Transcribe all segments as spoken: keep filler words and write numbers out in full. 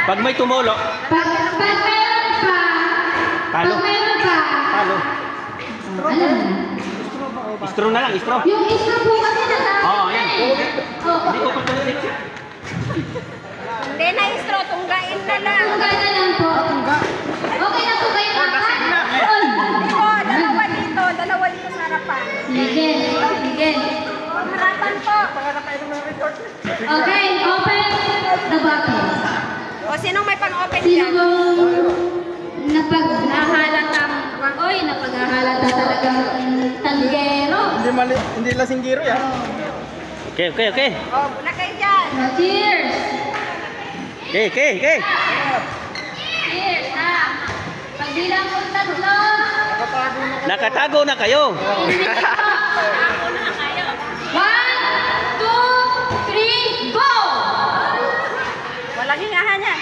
Pag may tumulo. Pag, pag meron pa. Talo. Pag meron pa. Talo. Ano na? Istro na lang, istro. Yung istro po kasi nasa... Oo, yan. Oo. Hindi ko patuloy. Hindi na istro, tunggain na lang. Tungga na lang po. Okay na po kayo apat? Dito, dalawa dito, dalawa dito sa harapan. Sige, sige. Harapan po. Okay, open the bottle. O, sinong may pang-open Sino dyan? bang napaghahalatang, oy, napaghahalata talagang tanggero? Hindi mali, hindi lasinggiro yan. Okay, okay, okay. O, muna kayo dyan. So, cheers! Okay, okay, okay. Cheers, ha? Pagbilang ko tatlo. Nakatago na kayo. One, two, three, go! Walang hingahan yan.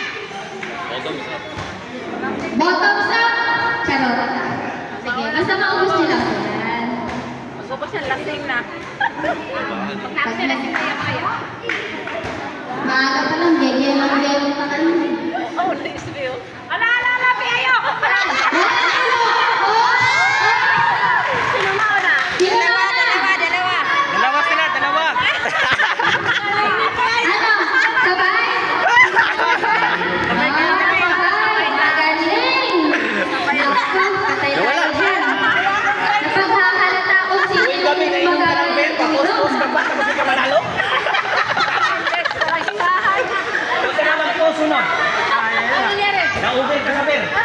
Bottoms up! Charot. Sige, basta maubos nyo lang po yan. Magubos yan, lasing na. Pag namin lasing na yan kayo. Maaga pa lang, gege lang gege pa kayo. Oh, nice view. Ala, ala, ala, piyayo! Ala, ala! Sino na una? Sino na Dalawa, una? dalawa, dalawa. Dalawa sila, dalawa. Ano? Sabay? Sabay, magaling! Patay tayo dyan. Napaghahalata ko sino yung magaling. Tapos ka ba? Tapos ka manalo? Walang hingahan. Huwag ka naman po sunod. Ano nangyari? Naubay ka sa ber.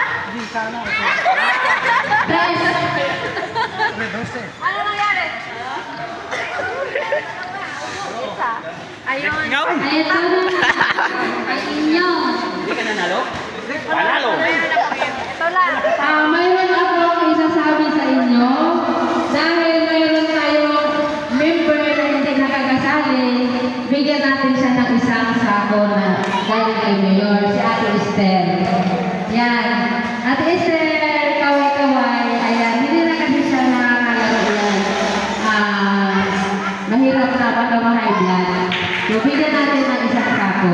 Ano nangyari? Isa. Ayun. Ikaw? Ito na. Ay inyo. Hindi ka nanalo? Panalo. Ito lang. Ah, mayroon ako isasabi sa inyo. Dahil mayroon tayong member na hindi nakakasali, bigyan natin siya ng isang sako na galing kay Mayor, si Ate Esther. Yan. Ate Esther, kaway-kaway. Ayan, hindi na kasi siya nakakalaro yan. Ah, mahirap na baka ma-high blood. So, bigyan natin ng isang sako.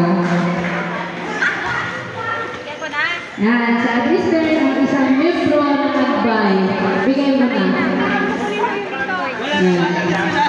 Bigyan ko na. Yan, si Ate Esther, ang isang membro na nag-buy. Bigay mo na. Wala na.